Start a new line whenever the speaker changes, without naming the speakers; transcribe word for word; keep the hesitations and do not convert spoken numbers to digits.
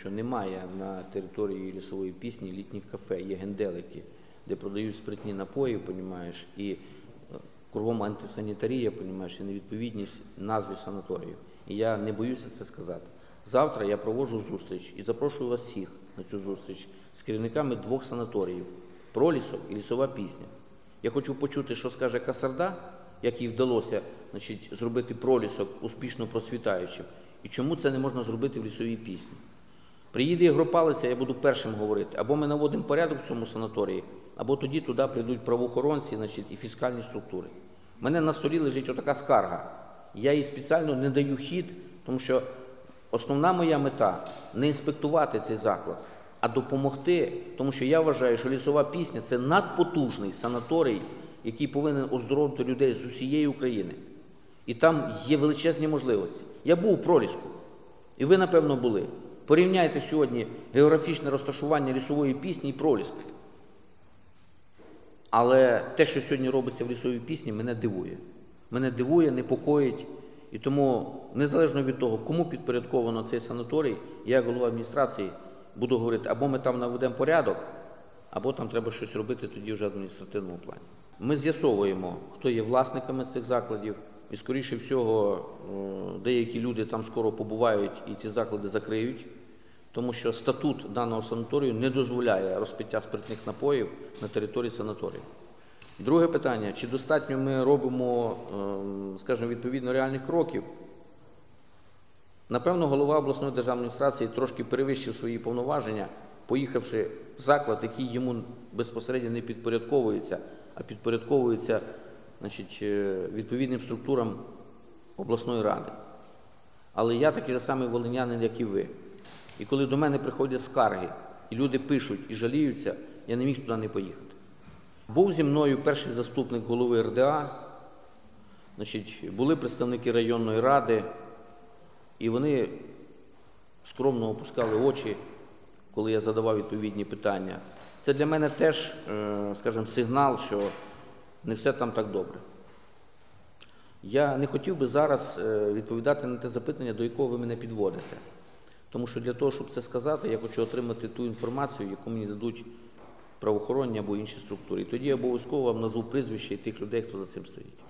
що немає на території Лісової Пісні літніх кафе, є генделики, де продають спиртні напої, понімаєш, і кругом антисанітарія, понімаєш, і невідповідність назві санаторію. І я не боюся це сказати. Завтра я проводжу зустріч і запрошую вас всіх на цю зустріч з керівниками двох санаторіїв – Пролісок і Лісова Пісня. Я хочу почути, що скаже Касарда, як їй вдалося, значить, зробити Пролісок успішно процвітаючим, і чому це не можна зробити в Лісовій Пісні. Приїде Ігропалиця, я буду першим говорити, або ми наводимо порядок в цьому санаторії, або тоді туди прийдуть правоохоронці, значить, і фіскальні структури. У мене на столі лежить отака скарга. Я їй спеціально не даю хід, тому що основна моя мета – не інспектувати цей заклад, а допомогти, тому що я вважаю, що Лісова Пісня – це надпотужний санаторій, який повинен оздоровити людей з усієї України. І там є величезні можливості. Я був у Проліску, і ви, напевно, були. Порівняйте сьогодні географічне розташування Лісової Пісні і Проліску. Але те, що сьогодні робиться в Лісовій Пісні, мене дивує. Мене дивує, непокоїть. І тому, незалежно від того, кому підпорядковано цей санаторій, я, як голова адміністрації, буду говорити, або ми там наведемо порядок, або там треба щось робити тоді вже в адміністративному плані. Ми з'ясовуємо, хто є власниками цих закладів, і, скоріше всього, деякі люди там скоро побувають і ці заклади закриють, тому що статут даного санаторію не дозволяє розпиття спиртних напоїв на території санаторію. Друге питання, чи достатньо ми робимо, скажімо, відповідно реальних кроків? Напевно, голова обласної державної адміністрації трошки перевищив свої повноваження, поїхавши в заклад, який йому безпосередньо не підпорядковується, а підпорядковується, значить, відповідним структурам обласної ради. Але я такий же самий волинянин, як і ви. І коли до мене приходять скарги, і люди пишуть і жаліються, я не міг туди не поїхати. Був зі мною перший заступник голови ер де а, значить, були представники районної ради, і вони скромно опускали очі, коли я задавав відповідні питання. Це для мене теж, скажімо, сигнал, що не все там так добре. Я не хотів би зараз відповідати на те запитання, до якого ви мене підводите. Тому що для того, щоб це сказати, я хочу отримати ту інформацію, яку мені дадуть правоохоронні або інші структури. І тоді я обов'язково вам назву прізвище і тих людей, хто за цим стоїть.